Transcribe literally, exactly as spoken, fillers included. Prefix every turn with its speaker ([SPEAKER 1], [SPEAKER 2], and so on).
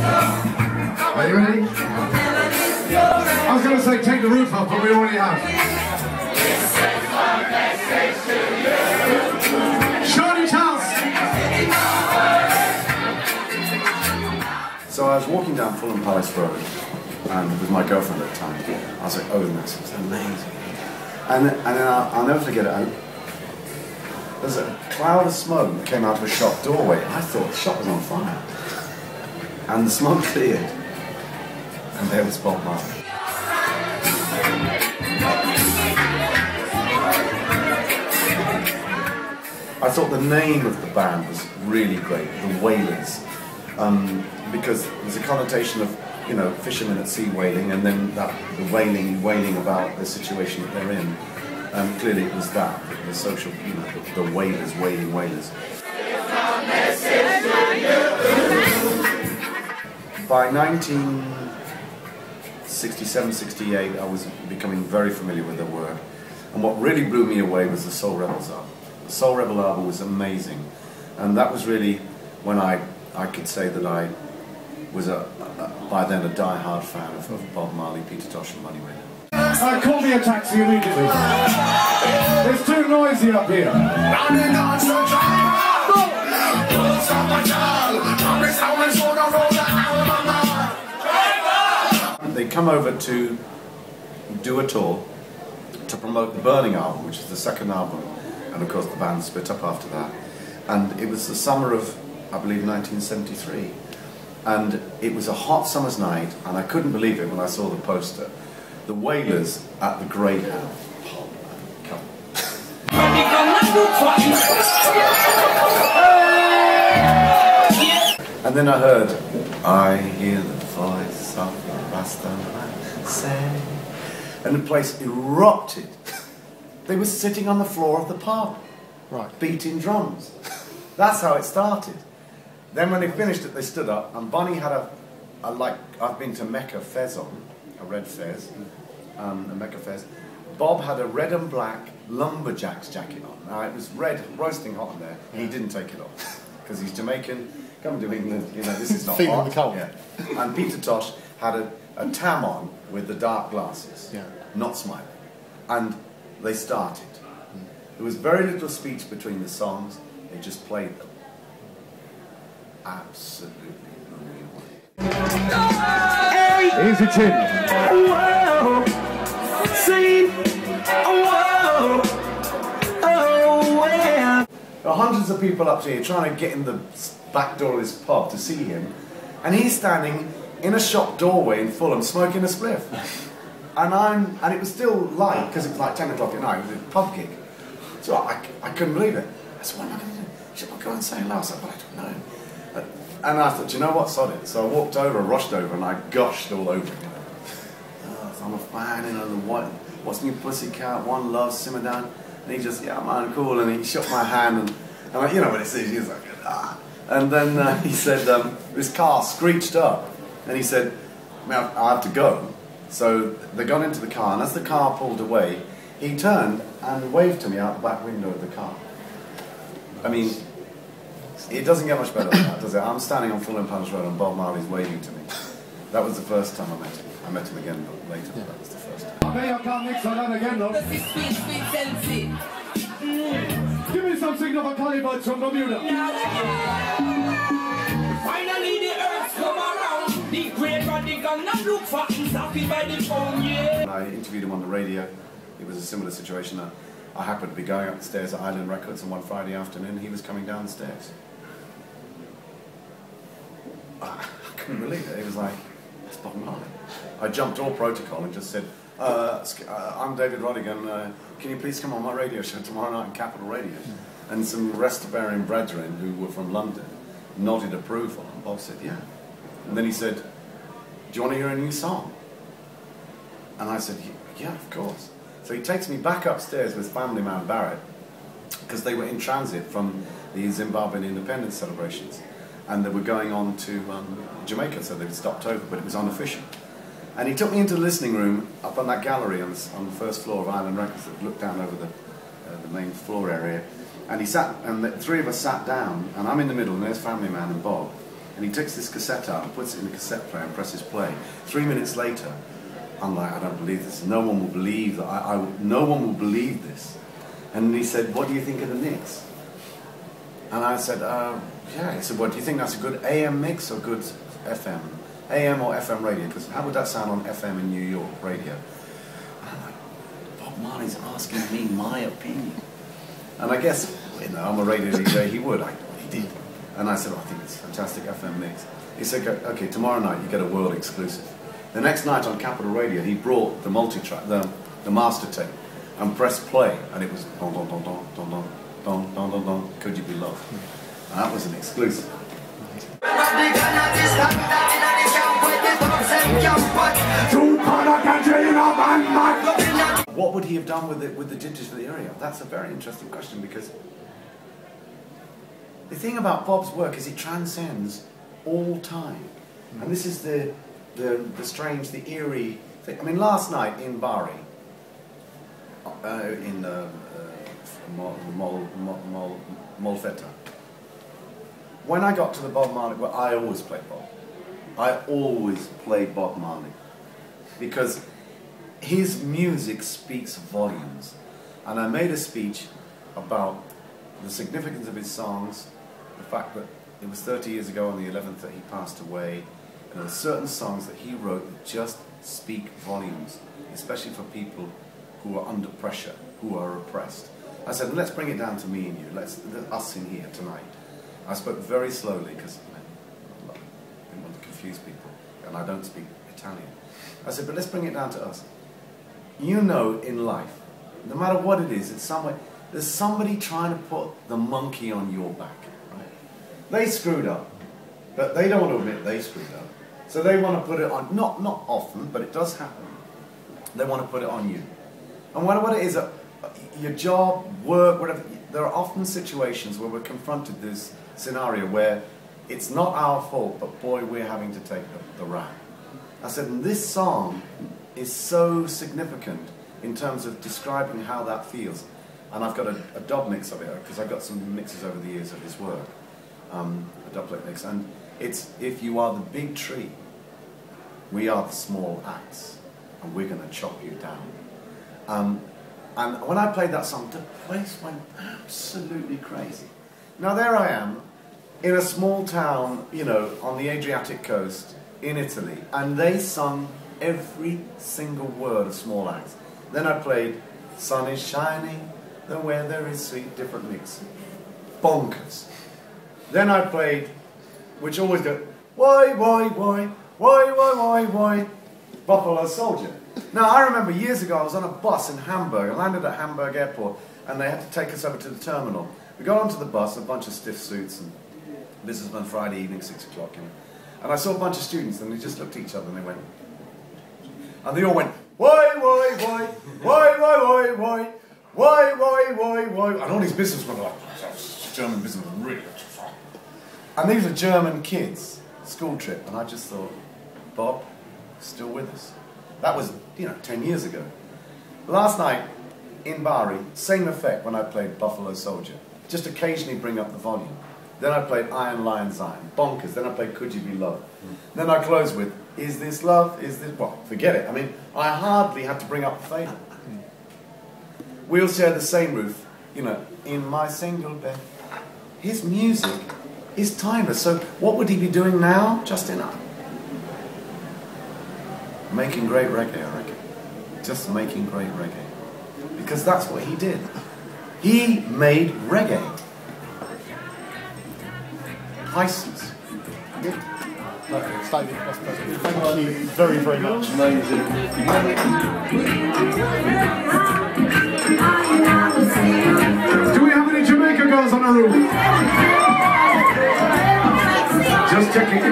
[SPEAKER 1] Are you ready? I was going to say take the roof off, but we already have. Shoreditch House!
[SPEAKER 2] So I was walking down Fulham Palace Road and with my girlfriend at the time. I was like, oh, this is amazing. And, and then I'll, I'll never forget it. I, there's a cloud of smoke that came out of a shop doorway. I thought the shop was on fire. And the smoke cleared. And there was Bob Marley. I thought the name of the band was really great, the Wailers, um, because there's a connotation of, you know, fishermen at sea whaling, and then that the wailing, wailing about the situation that they're in. Um, clearly, it was that the social, you know, the, the Wailers, wailing Wailers. By nineteen sixty-seven, sixty-eight, I was becoming very familiar with their work, and what really blew me away was the Soul Rebels album. The Soul Rebel album was amazing, and that was really when I I could say that I was a, a by then a die-hard fan of, of Bob Marley, Peter Tosh, and Money Wayne.
[SPEAKER 1] Uh, call me a taxi immediately. It's too noisy up here.
[SPEAKER 2] They come over to do a tour to promote the Burning album, which is the second album. And of course the band split up after that. And it was the summer of, I believe, nineteen seventy-three. And it was a hot summer's night, and I couldn't believe it when I saw the poster. The Wailers at the Greyhound. Oh, come on. And then I heard, I hear the voice of the Rastaman say, and the place erupted. They were sitting on the floor of the pub,
[SPEAKER 1] right,
[SPEAKER 2] beating drums. That's how it started. Then when they finished it, they stood up, and Bonnie had a, a like, I've been to Mecca fez on, a red fez, um, a Mecca fez. Bob had a red and black lumberjack's jacket on. Now it was red, roasting hot in there. He didn't take it off, because he's Jamaican, come to England, you know, this is not
[SPEAKER 1] Feeling
[SPEAKER 2] hot.
[SPEAKER 1] the cold.
[SPEAKER 2] Yeah. And Peter Tosh had a, a tam on with the dark glasses,
[SPEAKER 1] yeah,
[SPEAKER 2] not smiling. And they started. There was very little speech between the songs, they just played them. Absolutely brilliant.
[SPEAKER 1] Easy chin.
[SPEAKER 3] Whoa, see, whoa, oh, well.
[SPEAKER 2] There are hundreds of people up here trying to get in the back door of this pub to see him, and he's standing in a shop doorway in Fulham smoking a spliff. And I'm, and it was still light, because it was like ten o'clock at night, it was a pub gig. So I, I couldn't believe it. I said, what am I going to do? Should I go and say hello? I said, well, I don't know. And I thought, do you know what, sod it. So I walked over, rushed over, and I gushed all over him. Oh, I'm a fan, you know, the what, what's new Pussycat, One Love, Simmer Down. And he just, yeah, man, cool. And he shook my hand, and, and I, you know what it says, he was like, ah. And then uh, he said, um, his car screeched up, and he said, I, mean, I, I have to go. So they got into the car, and as the car pulled away, he turned and waved to me out the back window of the car. I mean, it doesn't get much better than that, does it? I'm standing on Fulham Palace Road and Bob Marley's waving to me. That was the first time I met him. I met him again but later, but that was the first time.
[SPEAKER 1] I bet you can't mix on that again, though. Mm. Give me something of a caliber from Bermuda.
[SPEAKER 3] Finally the earth come around. The great Rodigan not look for happy by the phone, yeah.
[SPEAKER 2] I interviewed him on the radio. It was a similar situation. I, I happened to be going up the stairs at Island Records, and one Friday afternoon he was coming down the stairs. I couldn't believe it. It was like, it's Bob Marley. I jumped all protocol and just said, uh, uh, I'm David Rodigan, uh, can you please come on my radio show tomorrow night on Capital Radio? Mm. And some Rastafarian brethren who were from London nodded approval, and Bob said, yeah. And then he said, do you want to hear a new song? And I said, yeah, of course. So he takes me back upstairs with family man Barrett, because they were in transit from the Zimbabwean independence celebrations. And they were going on to um, Jamaica, so they'd stopped over, but it was unofficial. And he took me into the listening room up on that gallery on the, on the first floor of Island Records that looked down over the, uh, the main floor area. And he sat, and the three of us sat down, and I'm in the middle, and there's Family Man and Bob. And he takes this cassette out and puts it in the cassette player and presses play. Three minutes later, I'm like, I don't believe this. No one will believe that. I, I, no one will believe this. And he said, what do you think of the mix? And I said, uh, yeah. He said, what do you think that's a good A M mix or good F M? A M or F M radio? Because how would that sound on F M in New York radio? And I'm like, Bob Marley's asking me my opinion. And I guess, you know, I'm a radio D J, he would. I, he did. And I said, oh, I think it's a fantastic F M mix. He said, okay, tomorrow night you get a world exclusive. The next night on Capital Radio, he brought the multi-track, the, the master tape, and pressed play, and it was don don don don don don don don don don. Could You Be Loved? And that was an exclusive. What would he have done with it with the Gingers for the area? That's a very interesting question, because the thing about Bob's work is it transcends all time, and this is the the, the strange, the eerie thing. I mean, last night in Bari, uh, in uh, uh, Mol, Mol, Mol, Mol, Molfetta, when I got to the Bob Marley, well, I always played Bob. I always played Bob Marley because his music speaks volumes, and I made a speech about the significance of his songs, the fact that it was thirty years ago on the eleventh that he passed away, and there are certain songs that he wrote that just speak volumes, especially for people who are under pressure, who are oppressed. I said, let's bring it down to me and you, let's, us in here tonight. I spoke very slowly because I didn't want to confuse people, and I don't speak Italian. I said, but let's bring it down to us. You know, in life, no matter what it is, it's somewhere, there's somebody trying to put the monkey on your back. Right? They screwed up, but they don't want to admit they screwed up. So they want to put it on, not, not often, but it does happen. They want to put it on you. And what, what it is, uh, your job, work, whatever, there are often situations where we're confronted with this scenario where it's not our fault, but boy, we're having to take the, the rap. I said, and this song is so significant in terms of describing how that feels. And I've got a, a dub mix of it, because I've got some mixes over the years of his work, um, a dubplate mix. And it's, if you are the big tree, we are the small axe, and we're going to chop you down. Um, and when I played that song, the place went absolutely crazy. Now there I am, in a small town, you know, on the Adriatic coast, in Italy, and they sung every single word of Small Axe. Then I played Sun is Shining, the Weather is Sweet, different mix. Bonkers. Then I played, which always go, why, why, why, why, why, why, why, Buffalo Soldier. Now I remember years ago I was on a bus in Hamburg, I landed at Hamburg airport, and they had to take us over to the terminal. We got onto the bus, a bunch of stiff suits, and businessmen Friday evening, six o'clock, you know. And I saw a bunch of students, and they just looked at each other and they went, and they all went, why, why, why, why, why, why, why, why, why, why, why, and all these businessmen were like, German businessmen, really. And these are German kids, school trip, and I just thought, Bob, still with us. That was, you know, ten years ago. Last night, in Bari, same effect when I played Buffalo Soldier. Just occasionally bring up the volume. Then I played Iron Lion Zion, bonkers. Then I played Could You Be Loved. Mm. Then I closed with Is This Love? Is This... Well, forget it. I mean, I hardly had to bring up the fader. Mm. We all share the same roof, you know, in my single bed. His music is timeless. So what would he be doing now? Just enough. Making great reggae, I reckon. Just making great reggae. Because that's what he did. He made reggae. License.
[SPEAKER 4] Perfect. David, that's perfect. Thank you very, very much.
[SPEAKER 2] Amazing.
[SPEAKER 1] Do we have any Jamaica girls on the roof? Just checking.